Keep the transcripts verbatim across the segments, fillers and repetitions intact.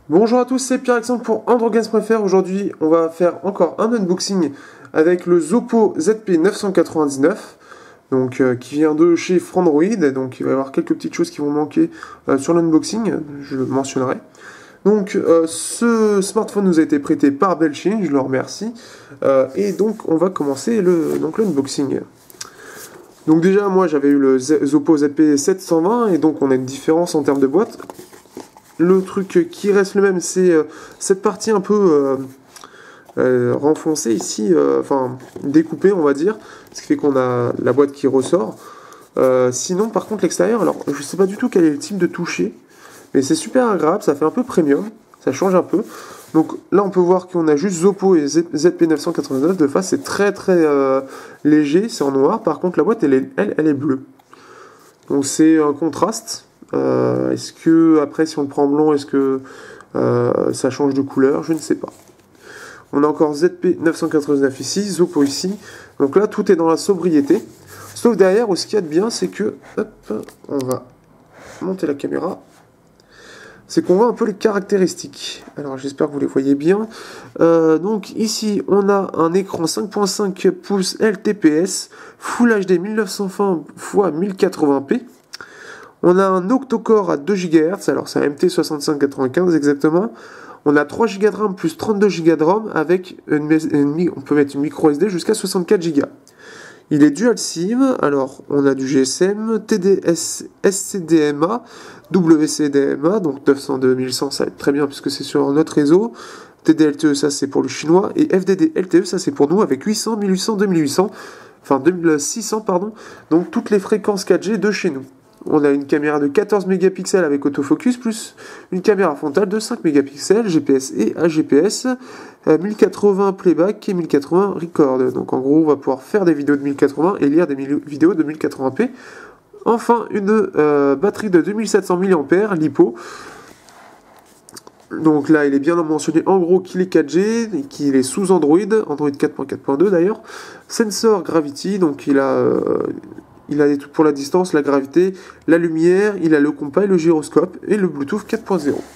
Bonjour à tous, c'est Pierre-Alexandre pour Androgames point F R. Aujourd'hui, on va faire encore un unboxing avec le Zoppo Z P neuf cent quatre-vingt-dix-neuf, donc euh, qui vient de chez Frandroid. Donc il va y avoir quelques petites choses qui vont manquer euh, sur l'unboxing, je le mentionnerai. Donc euh, ce smartphone nous a été prêté par Belchine, je le remercie. Euh, et donc on va commencer le donc l'unboxing. Donc déjà moi j'avais eu le Zoppo Z P sept cent vingt et donc on a une différence en termes de boîte. Le truc qui reste le même, c'est euh, cette partie un peu euh, euh, renfoncée ici, euh, enfin découpée on va dire, ce qui fait qu'on a la boîte qui ressort. Euh, sinon par contre l'extérieur, alors je sais pas du tout quel est le type de toucher, mais c'est super agréable, ça fait un peu premium, ça change un peu. Donc là on peut voir qu'on a juste Zoppo et Z P neuf cent quatre-vingt-dix-neuf de face, c'est très très euh, léger, c'est en noir, par contre la boîte elle est, elle, elle est bleue. Donc c'est un contraste. Euh, est-ce que après si on le prend en blanc, est-ce que euh, ça change de couleur? Je ne sais pas. On a encore Z P neuf cent quatre-vingt-dix-neuf ici, Zoppo ici. Donc là tout est dans la sobriété. Sauf derrière où ce qu'il y a de bien, c'est que hop, on va monter la caméra. C'est qu'on voit un peu les caractéristiques. Alors j'espère que vous les voyez bien. Euh, donc ici on a un écran cinq virgule cinq pouces L T P S, Full H D mille neuf cent vingt par mille quatre-vingts p. On a un octo-core à deux gigahertz, alors c'est un M T soixante-cinq quatre-vingt-quinze exactement. On a trois gigas de RAM plus trente-deux gigas de ROM avec une, une, on peut mettre une micro S D jusqu'à soixante-quatre gigas. Il est dual SIM, alors on a du G S M, T D S, S C D M A, W C D M A, donc neuf cent deux mille cent ça va être très bien puisque c'est sur notre réseau. T D L T E ça c'est pour le chinois et F D D L T E ça c'est pour nous avec huit cents, mille huit cents, deux mille huit cents, enfin deux mille six cents pardon, donc toutes les fréquences quatre G de chez nous. On a une caméra de quatorze mégapixels avec autofocus, plus une caméra frontale de cinq mégapixels, G P S et A G P S, euh, mille quatre-vingts playback et mille quatre-vingts record. Donc en gros, on va pouvoir faire des vidéos de mille quatre-vingts et lire des vidéos de mille quatre-vingts p. Enfin, une euh, batterie de deux mille sept cents milliampères, LiPo. Donc là, il est bien mentionné en gros qu'il est quatre G et qu'il est sous Android, Android quatre point quatre point deux d'ailleurs. Sensor Gravity, donc il a... Euh, Il a des trucs pour la distance, la gravité, la lumière, il a le compas et le gyroscope et le Bluetooth quatre point zéro.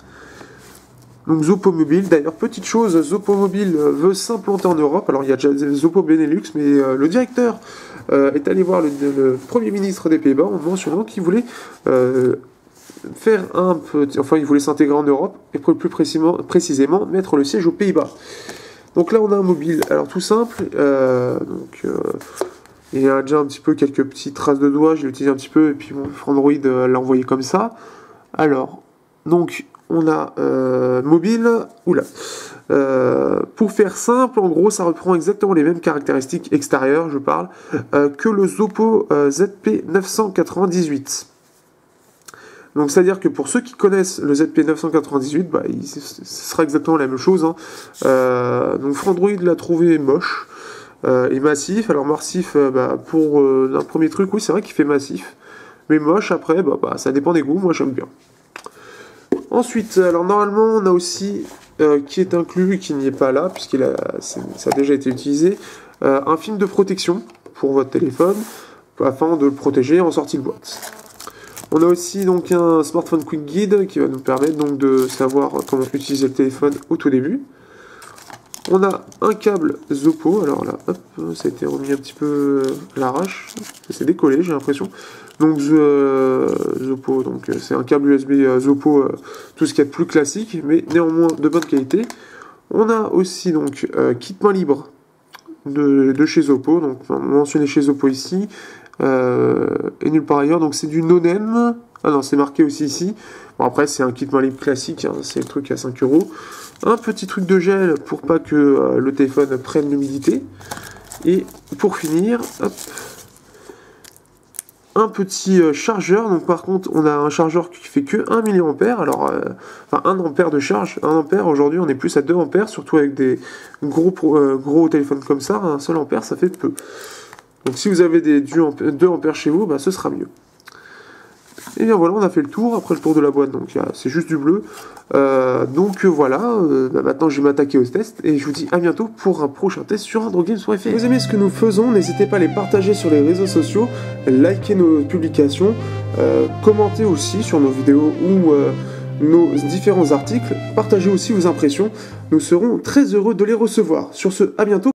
Donc Zoppo Mobile, d'ailleurs petite chose, Zoppo Mobile veut s'implanter en Europe, alors il y a déjà Zoppo Benelux, mais euh, le directeur euh, est allé voir le, le Premier ministre des Pays-Bas en mentionnant qu'il voulait euh, faire un petit, enfin il voulait s'intégrer en Europe et plus précisément, précisément mettre le siège aux Pays-Bas. Donc là on a un mobile, alors tout simple, euh, donc... Euh, il y a déjà un petit peu quelques petites traces de doigts, je l'ai utilisé un petit peu, et puis mon Android euh, l'a envoyé comme ça. Alors, donc, on a euh, mobile, oula. Euh, pour faire simple, en gros, ça reprend exactement les mêmes caractéristiques extérieures, je parle, euh, que le Zoppo euh, Z P neuf cent quatre-vingt-dix-huit. Donc, c'est-à-dire que pour ceux qui connaissent le Z P neuf cent quatre-vingt-dix-huit, bah, il, ce sera exactement la même chose. Hein. Euh, donc, Frandroid l'a trouvé moche. Euh, et massif, alors massif euh, bah, pour euh, un premier truc, oui c'est vrai qu'il fait massif, mais moche après, bah, bah, ça dépend des goûts, moi j'aime bien. Ensuite, alors normalement on a aussi, euh, qui est inclus et qui n'y est pas là, puisqu'il a, ça a déjà été utilisé, euh, un film de protection pour votre téléphone, afin de le protéger en sortie de boîte. On a aussi donc un smartphone quick guide qui va nous permettre donc de savoir comment utiliser le téléphone au tout début. On a un câble Zoppo, alors là, hop, ça a été remis un petit peu à l'arrache, ça s'est décollé, j'ai l'impression. Donc euh, Zoppo, donc c'est un câble U S B euh, Zoppo, euh, tout ce qu'il y a de plus classique, mais néanmoins de bonne qualité. On a aussi donc euh, kit main libre de, de chez Zoppo, donc enfin, mentionné chez Zoppo ici, euh, et nulle part ailleurs. Donc c'est du non-name. Ah non, c'est marqué aussi ici. Bon, après, c'est un kit main libre classique, hein, c'est le truc à cinq euros. Un petit truc de gel pour pas que euh, le téléphone prenne l'humidité. Et pour finir, hop, un petit euh, chargeur. Donc par contre, on a un chargeur qui fait que un milliampère. Alors, euh, enfin, un ampère de charge. un ampère, aujourd'hui, on est plus à deux ampères, surtout avec des gros, euh, gros téléphones comme ça. Un seul ampère, ça fait peu. Donc si vous avez des deux ampères chez vous, bah, ce sera mieux. Et bien voilà, on a fait le tour, après le tour de la boîte, donc c'est juste du bleu. Euh, donc voilà, euh, bah maintenant je vais m'attaquer au test, et je vous dis à bientôt pour un prochain test sur Androgames point F R. Si vous aimez ce que nous faisons, n'hésitez pas à les partager sur les réseaux sociaux, liker nos publications, euh, commenter aussi sur nos vidéos ou euh, nos différents articles, partagez aussi vos impressions, nous serons très heureux de les recevoir. Sur ce, à bientôt.